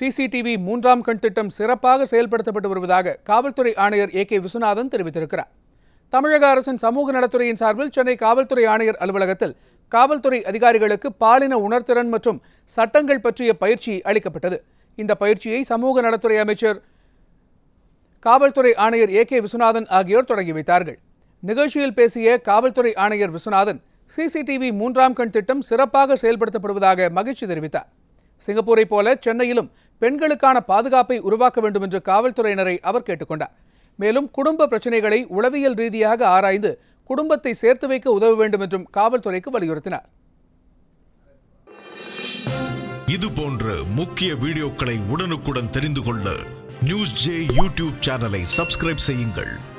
CCTV மூன்றாம் கண் திட்டம் சிறப்பாக செயல்படுத்தப்பட்டு வருவதாக காவல்துறை ஆணையர் ஏ.கே. விஸ்வநாதன் தெரிவித்திருக்கிறார். தமிழக அரசின் சமூக நலத்துறையின் சார்பில் சென்னை காவல்துறை ஆணையர் அலுவலகத்தில் காவல்துறை அதிகாரிகளுக்கு பாலின உணர்திறன் மற்றும் சட்டங்கள் பற்றிய பயிற்சி அளிக்கப்பட்டது. இந்த பயிற்சியை சமூக நலத்துறை அமைச்சர், காவல்துறை ஆணையர் ஏ.கே. விஸ்வநாதன் ஆகியோர் தொடங்கி வைத்தார்கள். நிகழ்ச்சியில் பேசிய காவல்துறை ஆணையர் விஸ்வநாதன், சிசிடிவி மூன்றாம் கண் திட்டம் சிறப்பாக செயல்படுத்தப்படுவதாக மகிழ்ச்சி தெரிவித்தார். சிங்கப்பூரை போல சென்னையிலும் பெண்களுக்கான பாதுகாப்பை உருவாக்க வேண்டும் என்று காவல்துறையினரை அவர் கேட்டுக்கொண்டார். மேலும் குடும்ப பிரச்சினைகளை உளவியல் ரீதியாக ஆராய்ந்து குடும்பத்தை சேர்த்து வைக்க உதவ வேண்டும் என்றும் காவல்துறைக்கு வலியுறுத்தினார். இது போன்ற முக்கிய வீடியோக்களை உடனுக்குடன் தெரிந்து கொள்ள நியூஸ் ஜே யூடியூப் சேனலை சப்ஸ்கிரைப் செய்யுங்கள்.